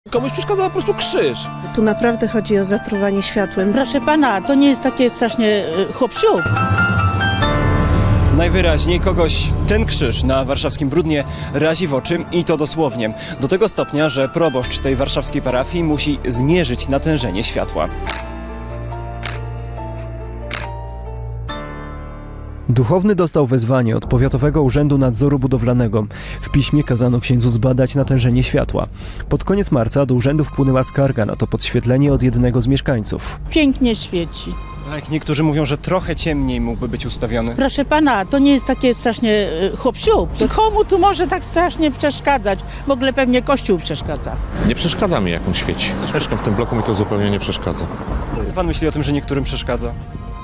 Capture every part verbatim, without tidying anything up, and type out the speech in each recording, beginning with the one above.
Komuś przeszkadza po prostu krzyż. Tu naprawdę chodzi o zatruwanie światłem. Proszę pana, to nie jest takie strasznie chłop-siup. Najwyraźniej kogoś ten krzyż na warszawskim Brudnie razi w oczy i to dosłownie. Do tego stopnia, że proboszcz tej warszawskiej parafii musi zmierzyć natężenie światła. Duchowny dostał wezwanie od Powiatowego Urzędu Nadzoru Budowlanego. W piśmie kazano księdzu zbadać natężenie światła. Pod koniec marca do urzędu wpłynęła skarga na to podświetlenie od jednego z mieszkańców. Pięknie świeci. Tak, niektórzy mówią, że trochę ciemniej mógłby być ustawiony. Proszę pana, to nie jest takie strasznie chłop-siup. To komu tu może tak strasznie przeszkadzać? W ogóle pewnie Kościół przeszkadza. Nie przeszkadza mi, jak on świeci. Też mieszkam w tym bloku, mi to zupełnie nie przeszkadza. Co pan myśli o tym, że niektórym przeszkadza?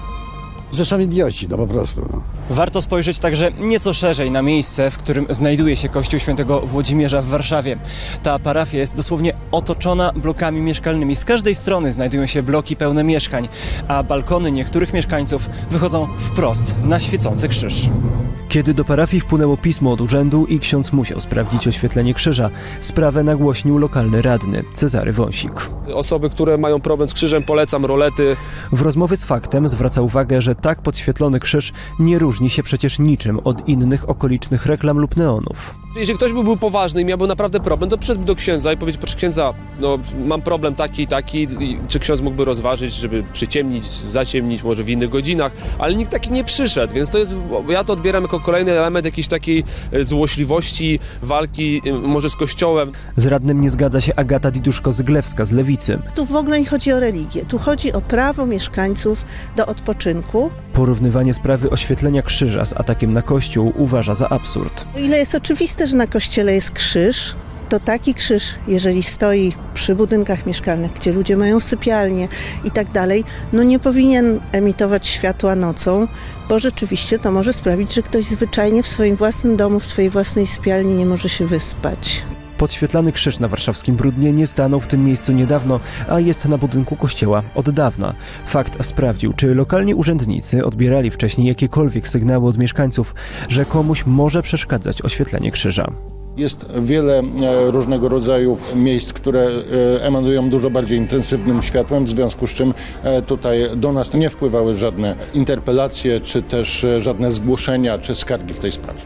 Że są idioci, no po prostu. No. Warto spojrzeć także nieco szerzej na miejsce, w którym znajduje się kościół świętego Włodzimierza w Warszawie. Ta parafia jest dosłownie otoczona blokami mieszkalnymi. Z każdej strony znajdują się bloki pełne mieszkań, a balkony niektórych mieszkańców wychodzą wprost na świecący krzyż. Kiedy do parafii wpłynęło pismo od urzędu i ksiądz musiał sprawdzić oświetlenie krzyża, sprawę nagłośnił lokalny radny Cezary Wąsik. Osoby, które mają problem z krzyżem, polecam rolety. W rozmowie z Faktem zwraca uwagę, że tak podświetlony krzyż nie różni się przecież niczym od innych okolicznych reklam lub neonów. Jeżeli ktoś by był poważny i miałby naprawdę problem, to przyszedłby do księdza i powiedzieć: proszę księdza, no mam problem taki i taki, czy ksiądz mógłby rozważyć, żeby przyciemnić, zaciemnić może w innych godzinach, ale nikt taki nie przyszedł, więc to jest, ja to odbieram jako kolejny element jakiejś takiej złośliwości, walki może z Kościołem. Z radnym nie zgadza się Agata Diduszko-Zyglewska z Lewicy. Tu w ogóle nie chodzi o religię, tu chodzi o prawo mieszkańców do odpoczynku. Porównywanie sprawy oświetlenia krzyża z atakiem na Kościół uważa za absurd. O ile jest oczywiste, że na kościele jest krzyż, to taki krzyż, jeżeli stoi przy budynkach mieszkalnych, gdzie ludzie mają sypialnie i tak dalej, no nie powinien emitować światła nocą, bo rzeczywiście to może sprawić, że ktoś zwyczajnie w swoim własnym domu, w swojej własnej sypialni nie może się wyspać. Podświetlany krzyż na warszawskim Brudnie nie stanął w tym miejscu niedawno, a jest na budynku kościoła od dawna. Fakt sprawdził, czy lokalni urzędnicy odbierali wcześniej jakiekolwiek sygnały od mieszkańców, że komuś może przeszkadzać oświetlenie krzyża. Jest wiele różnego rodzaju miejsc, które emanują dużo bardziej intensywnym światłem, w związku z czym tutaj do nas nie wpływały żadne interpelacje, czy też żadne zgłoszenia, czy skargi w tej sprawie.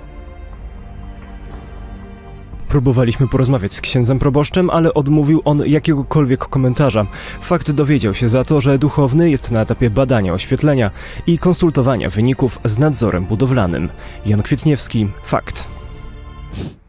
Próbowaliśmy porozmawiać z księdzem proboszczem, ale odmówił on jakiegokolwiek komentarza. Fakt dowiedział się za to, że duchowny jest na etapie badania oświetlenia i konsultowania wyników z nadzorem budowlanym. Jan Kwietniewski, Fakt.